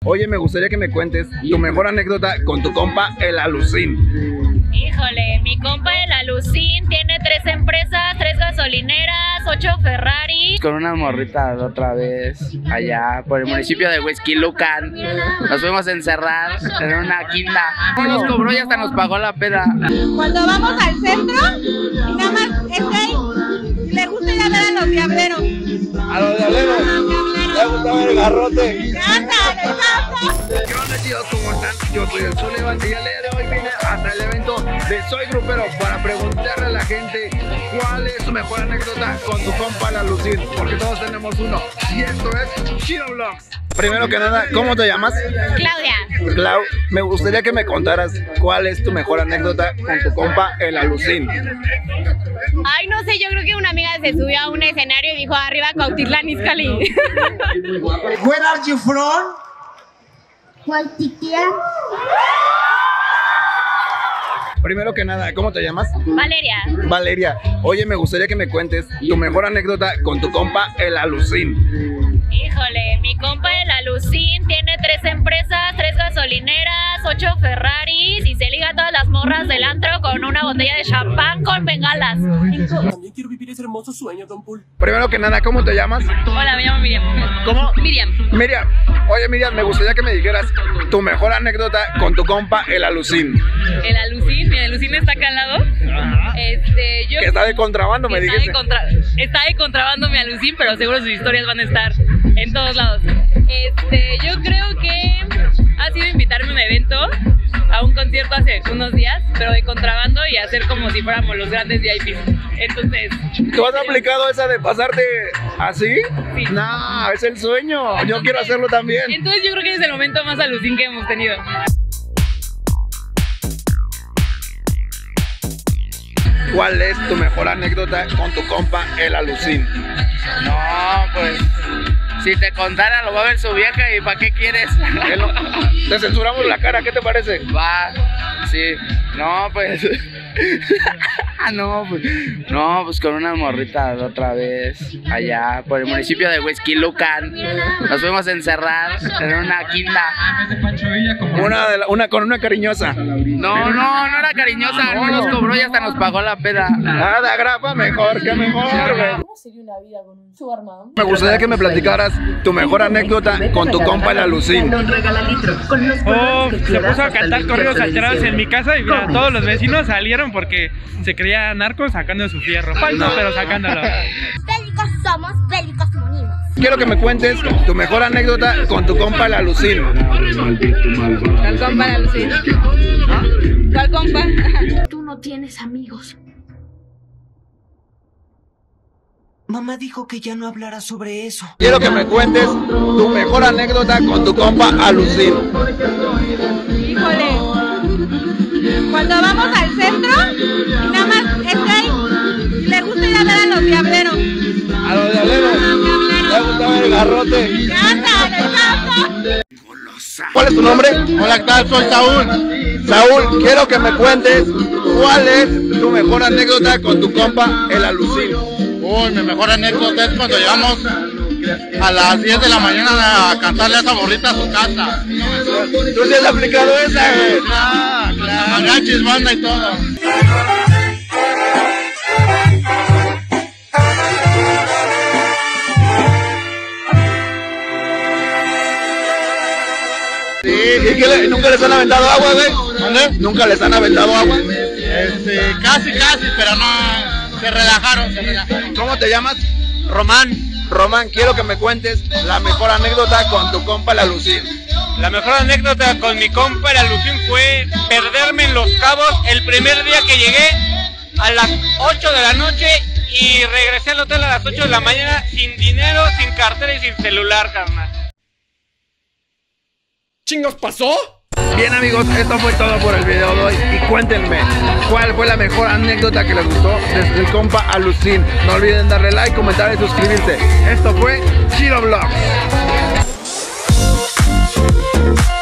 Oye, me gustaría que me cuentes tu mejor anécdota con tu compa, el Alucín. Híjole, mi compa el Alucín tiene 3 empresas, 3 gasolineras, 8 Ferraris. Con unas morritas otra vez allá por el municipio de Huixquilucan. Nos fuimos a encerrar en una quinta. Nos cobró y hasta nos pagó la peda. Cuando vamos al centro, y nada más es gay, le gusta ir a ver a los diableros. ¿A los diableros? ¿Le gusta ver el garrote? ¡Me encanta, me encanta! ¿Qué onda, chicos? ¿Cómo están? Yo soy el Sullivan y el día de hoy vine hasta el evento de Soy Grupero para preguntarle a la gente cuál es su mejor anécdota con tu compa el Alucín, porque todos tenemos uno y esto es Chido Vlogs. Primero que nada, ¿cómo te llamas? Claudia. Clau, me gustaría que me contaras cuál es tu mejor anécdota con tu compa el Alucín. Ay, no sé, yo creo que una amiga se subió a un escenario y dijo arriba Cuautitlán Izcalli. Where are you from? Cuautitlán. Primero que nada, ¿cómo te llamas? Valeria. Valeria, oye, me gustaría que me cuentes tu mejor anécdota con tu compa el Alucín. Híjole, mi compa el Alucín tiene 3 empresas, 3 gasolineras, 8 Ferraris y se liga a todas las morras del antro con una botella de champán con bengalas. También quiero vivir ese hermoso sueño, Don Pool. Primero que nada, ¿cómo te llamas? Hola, me llamo Miriam. ¿Cómo? Miriam. Miriam, oye Miriam, me gustaría que me dijeras tu mejor anécdota con tu compa el Alucín. El Alucín, el Alucín está acá al lado. Yo Que está de contrabando, me dijiste. Está de contrabando mi Alucín, pero seguro sus historias van a estar en todos lados. Yo creo que ha sido invitarme a un evento, a un concierto hace unos días, pero de contrabando y hacer como si fuéramos los grandes VIPs. Entonces, ¿tú has aplicado esa de pasarte así? Sí. No, es el sueño. Yo quiero hacerlo también. entonces yo creo que es el momento más Alucín que hemos tenido. ¿Cuál es tu mejor anécdota con tu compa el Alucín? No, pues si te contara lo va a ver su vieja y ¿para qué quieres? Te censuramos la cara, ¿qué te parece? Va, sí, no, pues no, pues con unas morritas otra vez allá por el municipio de Huixquilucan. Nos fuimos a encerrar en una quinta. Una con una cariñosa. No era cariñosa, no nos cobró y hasta nos pagó la peda. Nada, grapa, mejor, que mejor, güey. ¿Cómo sería una vida con un sugar mom? Me gustaría que me platicaras tu mejor anécdota con tu compa el Alucín. Se puso a cantar corridos alterados en mi casa y mira, todos los vecinos salieron porque se creía narco sacando su fierro. Falso, pero sacándolo. Bélicos somos, bélicos morimos. Quiero que me cuentes tu mejor anécdota con tu compa el Alucín. ¿Cuál compa el Alucín? ¿Cuál compa? Tú no tienes amigos. Mamá dijo que ya no hablara sobre eso. Quiero que me cuentes tu mejor anécdota con tu compa Alucín. Híjole. Cuando vamos al centro, y nada más es gay, le gusta ir a ver a los diableros. ¿A los diableros? ¿Le gusta ver el garrote? ¡Me encanta, me encanta! ¿Cuál es tu nombre? Hola, ¿qué tal? Soy Saúl. Saúl, quiero que me cuentes cuál es tu mejor anécdota con tu compa el Alucín. Uy, mi mejor anécdota es cuando llegamos a las 10 de la mañana a cantarle a esa morrita a su casa. ¿Tú sí has aplicado esa, güey? Ah, claro. Mariachis, banda y todo. Sí, ¿y qué nunca les han aventado agua, güey? ¿Dónde? ¿Nunca les han aventado agua? Casi, pero no. Se relajaron. ¿Cómo te llamas? Román. Román, quiero que me cuentes la mejor anécdota con tu compa el Alucín. La mejor anécdota con mi compa el Alucín fue perderme en Los Cabos el primer día que llegué a las 8 de la noche y regresé al hotel a las 8 de la mañana sin dinero, sin cartera y sin celular, carnal. ¿Chingos pasó? Bien amigos, esto fue todo por el video de hoy y cuéntenme cuál fue la mejor anécdota que les gustó desde el compa Alucín. No olviden darle like, comentar y suscribirse. Esto fue Chido Vlogs.